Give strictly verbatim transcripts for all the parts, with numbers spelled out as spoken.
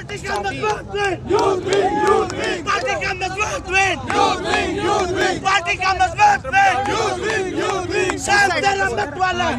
Party का मजबूत wing, youth wing, youth wing, party का मजबूत wing, youth wing, youth wing, party का मजबूत wing, youth wing, youth wing, शांत रहमत वाला,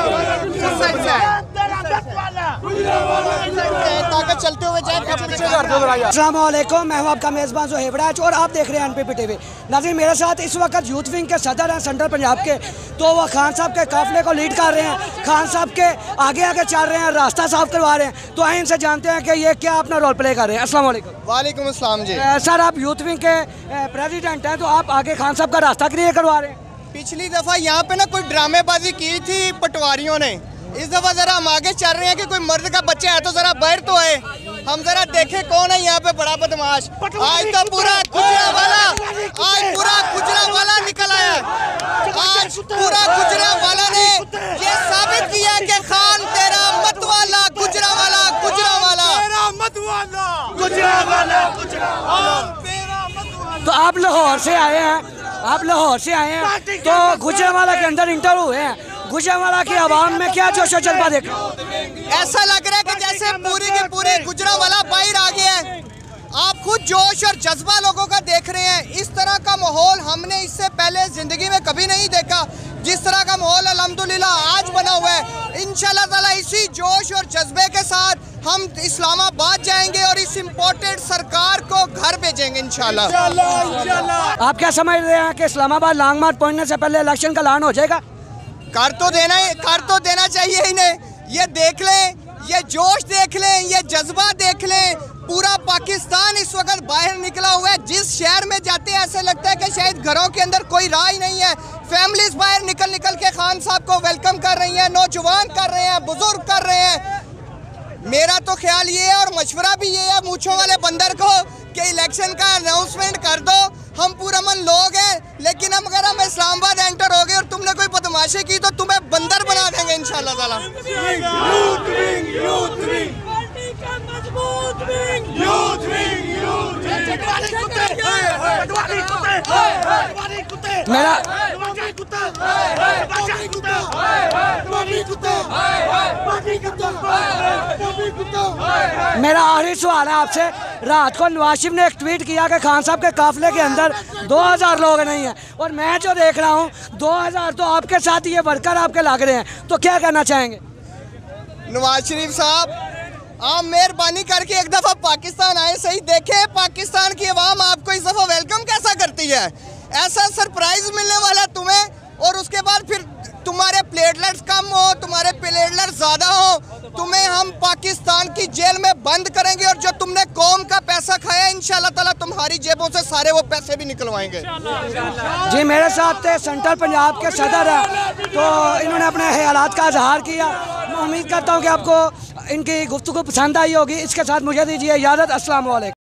ताकत चलते हुए जाए। अस्सलाम वालेकुम, मैं हूं आपका मेज़बान ज़ोहैब राज और आप देख रहे हैं एनपीपी टीवी। नाज़रीन, मेरे साथ इस वक्त यूथ विंग के सदर हैं सेंट्रल पंजाब के, तो वो खान साहब के काफिले को लीड कर रहे हैं, खान साहब के आगे आगे चल रहे हैं, रास्ता साफ करवा रहे हैं। तो आइए इनसे जानते हैं कि ये क्या अपना रोल प्ले कर रहे हैं। अस्सलाम वालेकुम। वालेकुम अस्सलाम जी। सर, आप यूथ विंग के प्रेसिडेंट हैं, तो आप आगे खान साहब का रास्ता क्लियर करवा रहे हैं। पिछली दफ़ा यहाँ पे ना कोई ड्रामेबाजी की थी पटवारियों ने, इस दफ़ा ज़रा हम आगे चल रहे हैं कि कोई मर्द का बच्चा है तो ज़रा बाहर तो आए, हम ज़रा देखें कौन है यहाँ पे बड़ा बदमाश। आज तो पूरा गुजरा वाला आज पूरा गुजरा वाला निकल आया। आज पूरा गुजरा वाला ने ये साबित किया कि खान तेरा मत वाला, गुजरा वाला, गुजरा वाला, तेरा मत वाला, गुजरा वाला, गुजरा वाला। तो आप लाहौर से आए हैं, आप लाहौर से आए हैं, तो गुजरावाला के अंदर इंटर हुए हैं। गुजरावाला की आवाम में क्या जोश और जज्बा देखा? ऐसा लग रहा है कि जैसे पूरी की पूरी गुजरावाला बाहर आ गया है। आप खुद जोश और जज्बा लोगों का देख रहे हैं। इस तरह का माहौल हमने इससे पहले जिंदगी में कभी नहीं देखा। जिस तरह का माहौल अल्हम्दुलिल्लाह आज बना हुआ है, इंशाल्लाह ताला इसी जोश और जज्बे के साथ हम इस्लामाबाद जाएंगे और इस इम्पोर्टेड सरकार को घर भेजेंगे इंशाल्लाह। इंशाल्लाह। आप क्या समझ रहे हैं कि इस्लामाबाद लॉन्ग मार्च पहुंचने से पहले इलेक्शन का ऐलान हो जाएगा? कर तो देना कर तो देना चाहिए इन्हें। ये देख लें, ये जोश देख लें, ये जज्बा देख लें। पूरा पाकिस्तान इस वक्त बाहर निकला हुआ है। जिस शहर में जाते हैं ऐसा लगता है कि शायद घरों के अंदर कोई राह ही नहीं है। फैमिलीज बाहर निकल निकल के खान साहब को वेलकम कर रही हैं, नौजवान कर रहे हैं, बुजुर्ग कर रहे हैं। मेरा तो ख्याल ये है और मशवरा भी ये है मूंछों वाले बंदर को कि इलेक्शन का अनाउंसमेंट कर दो। हम पूरा मन लोग हैं, लेकिन हम अगर हम इस्लामाबाद एंटर हो गए और तुमने कोई बदमाशी की तो तुम्हें बंदर बना देंगे इंशाल्लाह ताला। Youth wing, youth wing, party का मजबूत wing, youth wing, youth wing, पटवारी कुत्ते, पटवारी कुत्ते, पटवारी कुत्ते, मेरा पटवारी कुत्ता, पटवारी कुत्ता, पटवारी कुत्ता, पटवारी कुत्ता, पटवारी कुत्ता। मेरा आखिरी सवाल है आपसे। रात को नवाज शरीफ ने एक ट्वीट किया कि खान साहब के काफिले के अंदर दो हज़ार लोग नहीं हैं, और मैं जो देख रहा हूँ दो हज़ार तो आपके साथ ये वर्कर आपके लग रहे हैं, तो क्या कहना चाहेंगे? नवाज शरीफ साहब, आप मेहरबानी करके एक दफ़ा पाकिस्तान आए, सही देखे पाकिस्तान की आवाम आपको इस दफ़ा वेलकम कैसा करती है। ऐसा सरप्राइज मिलने वाला तुम्हें, और उसके बाद फिर तुम्हारे प्लेटलेट्स कम हो, तुम्हारे प्लेटलेट्स ज़्यादा हो, तुम्हें हम पाकिस्तान की जेल में बंद करेंगे, और जो तुमने कौम का पैसा खाया इंशाल्लाह ताला तुम्हारी जेबों से सारे वो पैसे भी निकलवाएंगे। जी, मेरे साथ सेंट्रल पंजाब के सदर हैं, तो इन्होंने अपने ख्यालात का इजहार किया। मैं उम्मीद करता हूँ कि आपको इनकी गुफ्तगू पसंद आई होगी। इसके साथ मुझे दीजिए इजाज़त। अस्सलाम वालेकुम।